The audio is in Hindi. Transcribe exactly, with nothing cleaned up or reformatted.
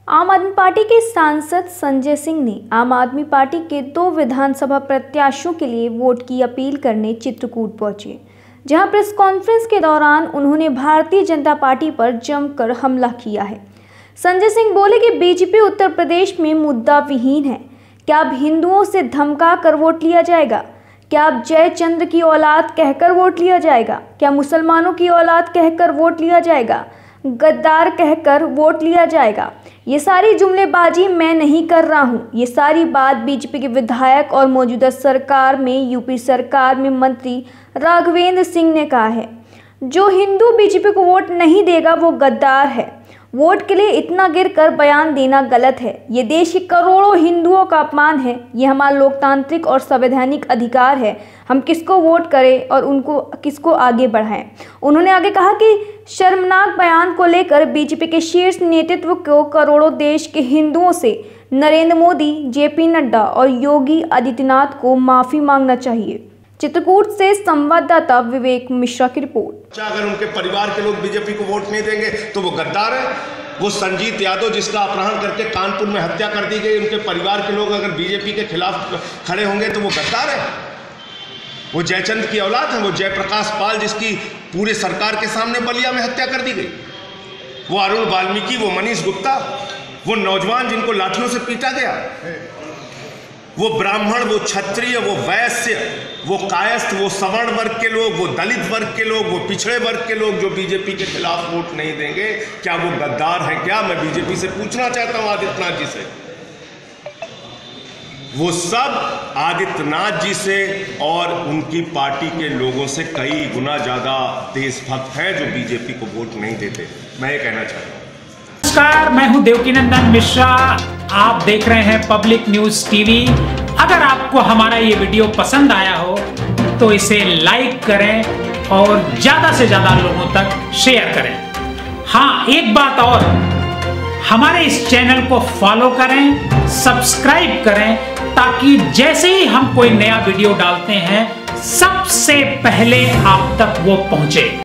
आम आदमी पार्टी के सांसद संजय सिंह ने आम आदमी पार्टी के दो विधानसभा प्रत्याशियों के लिए वोट की अपील करने चित्रकूट पहुंचे, जहां प्रेस कॉन्फ्रेंस के दौरान उन्होंने भारतीय जनता पार्टी पर जमकर हमला किया है। संजय सिंह बोले कि बीजेपी उत्तर प्रदेश में मुद्दा विहीन है। क्या अब हिंदुओं से धमका कर वोट लिया जाएगा? क्या अब जयचंद्र की औलाद कहकर वोट लिया जाएगा? क्या मुसलमानों की औलाद कहकर वोट लिया जाएगा? गद्दार कहकर वोट लिया जाएगा? ये सारी जुमलेबाजी मैं नहीं कर रहा हूँ। ये सारी बात बीजेपी के विधायक और मौजूदा सरकार में यूपी सरकार में मंत्री राघवेंद्र सिंह ने कहा है। जो हिंदू बीजेपी को वोट नहीं देगा वो गद्दार है। वोट के लिए इतना गिर कर बयान देना गलत है। ये देश के करोड़ों हिंदुओं का अपमान है। ये हमारा लोकतांत्रिक और संवैधानिक अधिकार है, हम किसको वोट करें और उनको किसको आगे बढ़ाएं। उन्होंने आगे कहा कि शर्मनाक बयान को लेकर बीजेपी के शीर्ष नेतृत्व को करोड़ों देश के हिंदुओं से नरेंद्र मोदी, जेपी नड्डा और योगी आदित्यनाथ को माफ़ी मांगना चाहिए। चित्रकूट से संवाददाता विवेक मिश्रा की रिपोर्ट। अगर उनके परिवार के लोग बीजेपी को वोट नहीं देंगे तो वो गद्दार है। वो संजीत यादव जिसका अपहरण करके कानपुर में हत्या कर दी गई, उनके परिवार के लोग अगर बीजेपी के खिलाफ खड़े होंगे तो वो गद्दार है। वो जयचंद्र की औलाद है। वो जयप्रकाश पाल जिसकी पूरे सरकार के सामने बलिया में हत्या कर दी गई, वो अरुण वाल्मीकि, वो मनीष गुप्ता, वो नौजवान जिनको लाठियों से पीटा गया, वो ब्राह्मण, वो क्षत्रिय, वो वैश्य, वो कायस्थ, वो सवर्ण वर्ग के लोग, वो दलित वर्ग के लोग, वो पिछड़े वर्ग के लोग जो बीजेपी के खिलाफ वोट नहीं देंगे, क्या वो गद्दार है? क्या मैं बीजेपी से पूछना चाहता हूं, आदित्यनाथ जी से, वो सब आदित्यनाथ जी से और उनकी पार्टी के लोगों से कई गुना ज्यादा देशभक्त हैं जो बीजेपी को वोट नहीं देते। मैं ये कहना चाहता हूं। नमस्कार, मैं हूं देवकीनंदन मिश्रा। आप देख रहे हैं पब्लिक न्यूज टीवी। अगर आपको हमारा ये वीडियो पसंद आया हो तो इसे लाइक करें और ज्यादा से ज्यादा लोगों तक शेयर करें। हाँ, एक बात और, हमारे इस चैनल को फॉलो करें, सब्सक्राइब करें, ताकि जैसे ही हम कोई नया वीडियो डालते हैं सबसे पहले आप तक वो पहुंचे।